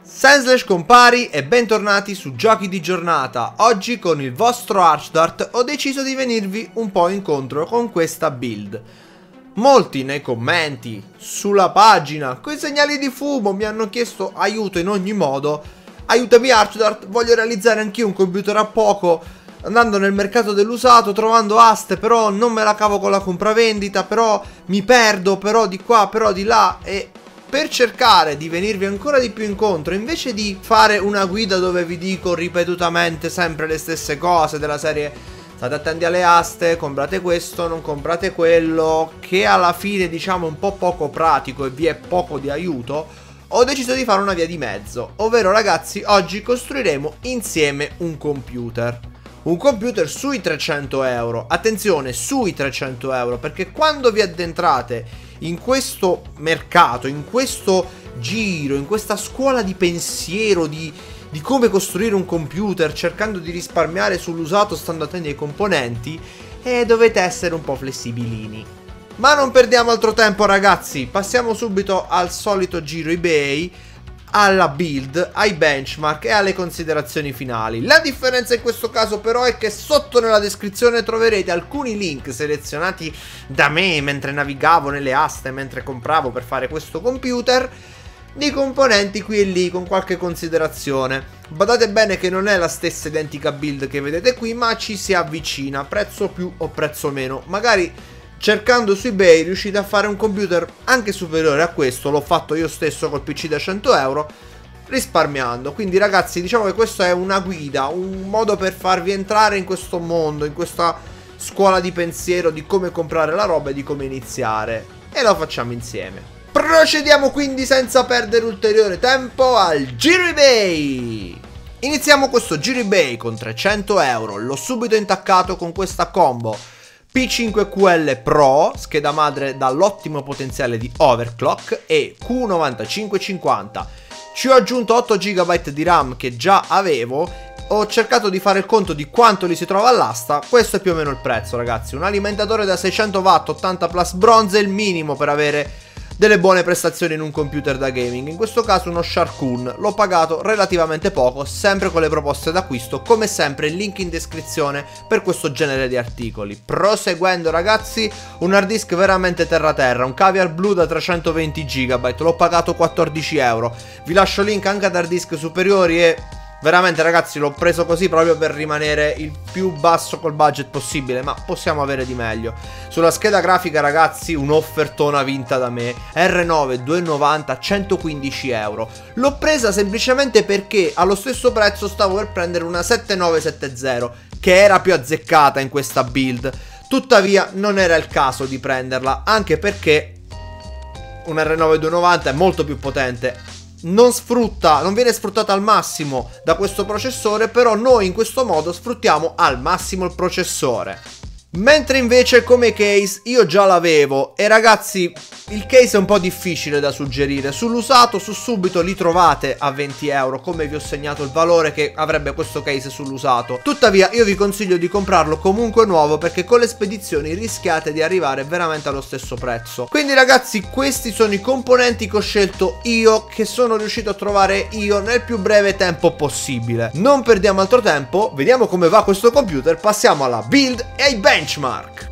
Senslash compari e bentornati su Giochi di Giornata. Oggi con il vostro Archdart ho deciso di venirvi un po' incontro con questa build. Molti nei commenti, sulla pagina, coi segnali di fumo mi hanno chiesto aiuto in ogni modo. Aiutami Archdart, voglio realizzare anch'io un computer a poco, andando nel mercato dell'usato, trovando aste, però non me la cavo con la compravendita, però mi perdo, però di qua, però di là. E per cercare di venirvi ancora di più incontro, invece di fare una guida dove vi dico ripetutamente sempre le stesse cose della serie state attenti alle aste, comprate questo, non comprate quello, che alla fine diciamo è un po' poco pratico e vi è poco di aiuto, ho deciso di fare una via di mezzo. Ovvero ragazzi, oggi costruiremo insieme un computer. Un computer sui 300 euro. Attenzione, sui 300 euro, perché quando vi addentrate in questo mercato, in questo giro, in questa scuola di pensiero di come costruire un computer, cercando di risparmiare sull'usato, stando attenti ai componenti, dovete essere un po' flessibilini. Ma non perdiamo altro tempo ragazzi, passiamo subito al solito giro eBay, alla build, ai benchmark e alle considerazioni finali. La differenza in questo caso però è che sotto nella descrizione troverete alcuni link selezionati da me mentre navigavo nelle aste, mentre compravo per fare questo computer, di componenti qui e lì con qualche considerazione. Badate bene che non è la stessa identica build che vedete qui, ma ci si avvicina, prezzo più o prezzo meno. Magari cercando su eBay riuscite a fare un computer anche superiore a questo. L'ho fatto io stesso col PC da 100 euro risparmiando. Quindi ragazzi, diciamo che questa è una guida, un modo per farvi entrare in questo mondo, in questa scuola di pensiero di come comprare la roba e di come iniziare, e lo facciamo insieme. Procediamo quindi senza perdere ulteriore tempo al giro eBay. Iniziamo questo giro eBay con 300 euro. L'ho subito intaccato con questa combo P5QL Pro, scheda madre dall'ottimo potenziale di overclock, e Q9550. Ci ho aggiunto 8 GB di RAM che già avevo. Ho cercato di fare il conto di quanto li si trova all'asta. Questo è più o meno il prezzo ragazzi. Un alimentatore da 600 watt 80 plus bronze è il minimo per avere delle buone prestazioni in un computer da gaming. In questo caso uno Sharkoon. L'ho pagato relativamente poco, sempre con le proposte d'acquisto. Come sempre il link in descrizione per questo genere di articoli. Proseguendo ragazzi, un hard disk veramente terra, un Caviar Blue da 320 GB. L'ho pagato 14 euro. Vi lascio link anche ad hard disk superiori e veramente ragazzi l'ho preso così proprio per rimanere il più basso col budget possibile, ma possiamo avere di meglio. Sulla scheda grafica ragazzi un'offertona vinta da me, R9 290 115 euro. L'ho presa semplicemente perché allo stesso prezzo stavo per prendere una 7970 che era più azzeccata in questa build. Tuttavia non era il caso di prenderla, anche perché un R9 290 è molto più potente. Non viene sfruttata al massimo da questo processore, però noi in questo modo sfruttiamo al massimo il processore. Mentre invece come case io già l'avevo, e ragazzi il case è un po' difficile da suggerire. Sull'usato su subito li trovate a 20 euro, come vi ho segnato il valore che avrebbe questo case sull'usato. Tuttavia io vi consiglio di comprarlo comunque nuovo, perché con le spedizioni rischiate di arrivare veramente allo stesso prezzo. Quindi ragazzi questi sono i componenti che ho scelto io, che sono riuscito a trovare io nel più breve tempo possibile. Non perdiamo altro tempo, vediamo come va questo computer, passiamo alla build e ai benchmark.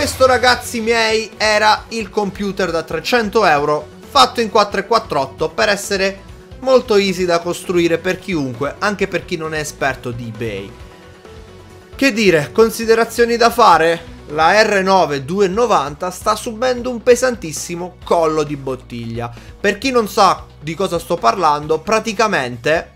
questo, ragazzi miei, era il computer da 300 euro fatto in 448 per essere molto easy da costruire per chiunque, anche per chi non è esperto di eBay. Che dire, considerazioni da fare? La R9 290 sta subendo un pesantissimo collo di bottiglia. Per chi non sa di cosa sto parlando, praticamente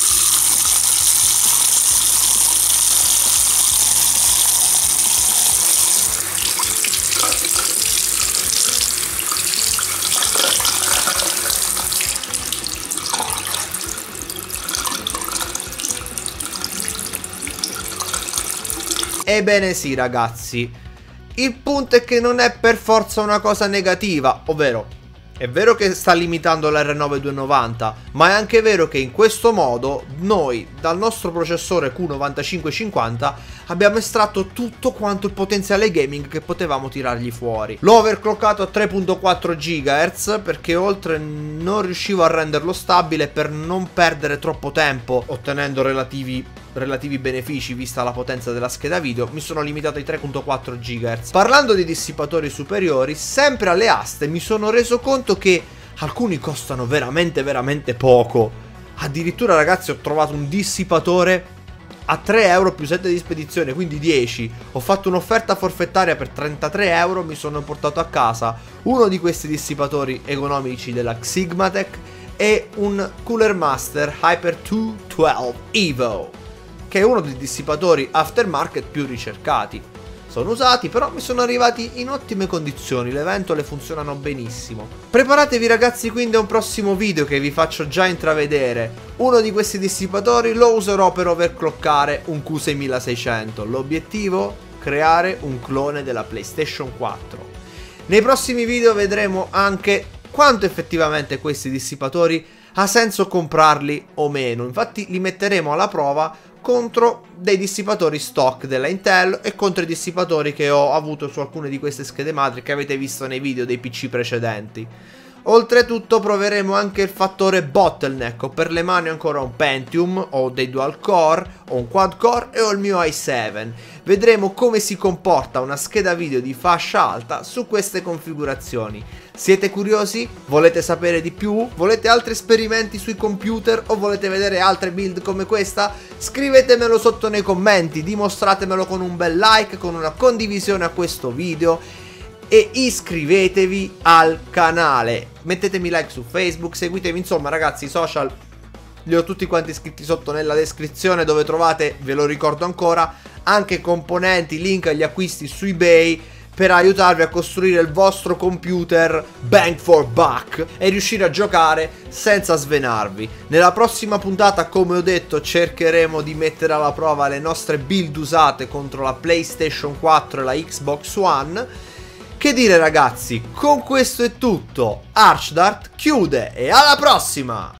ebbene sì, ragazzi, il punto è che non è per forza una cosa negativa, ovvero è vero che sta limitando l'R9 290, ma è anche vero che in questo modo noi dal nostro processore Q9550 abbiamo estratto tutto quanto il potenziale gaming che potevamo tirargli fuori. L'ho overclockato a 3.4 GHz perché oltre non riuscivo a renderlo stabile per non perdere troppo tempo ottenendo relativi benefici vista la potenza della scheda video, mi sono limitato ai 3.4 GHz. Parlando di dissipatori superiori, sempre alle aste mi sono reso conto che alcuni costano veramente poco. Addirittura, ragazzi, ho trovato un dissipatore a 3 euro più 7 di spedizione, quindi 10. Ho fatto un'offerta forfettaria per 33 euro, mi sono portato a casa uno di questi dissipatori economici della Xigmatech e un Cooler Master Hyper 212 Evo, che è uno dei dissipatori aftermarket più ricercati. Sono usati, però mi sono arrivati in ottime condizioni, le ventole funzionano benissimo. Preparatevi, ragazzi, quindi a un prossimo video che vi faccio già intravedere. Uno di questi dissipatori lo userò per overclockare un Q6600. L'obiettivo? Creare un clone della PlayStation 4. Nei prossimi video vedremo anche quanto effettivamente questi dissipatori ha senso comprarli o meno. Infatti li metteremo alla prova contro dei dissipatori stock della Intel e contro i dissipatori che ho avuto su alcune di queste schede madri che avete visto nei video dei PC precedenti. Oltretutto proveremo anche il fattore bottleneck. Ho per le mani ancora un Pentium, ho dei dual core, ho un quad core e ho il mio i7. Vedremo come si comporta una scheda video di fascia alta su queste configurazioni. Siete curiosi? Volete sapere di più? Volete altri esperimenti sui computer o volete vedere altre build come questa? Scrivetemelo sotto nei commenti, dimostratemelo con un bel like, con una condivisione a questo video e iscrivetevi al canale. Mettetemi like su Facebook, seguitemi, insomma, ragazzi, i social li ho tutti quanti scritti sotto nella descrizione, dove trovate, ve lo ricordo ancora, anche componenti, link agli acquisti su eBay per aiutarvi a costruire il vostro computer bang for buck e riuscire a giocare senza svenarvi. Nella prossima puntata, come ho detto, cercheremo di mettere alla prova le nostre build usate contro la PlayStation 4 e la Xbox One. Che dire, ragazzi, con questo è tutto. Archdart chiude e alla prossima!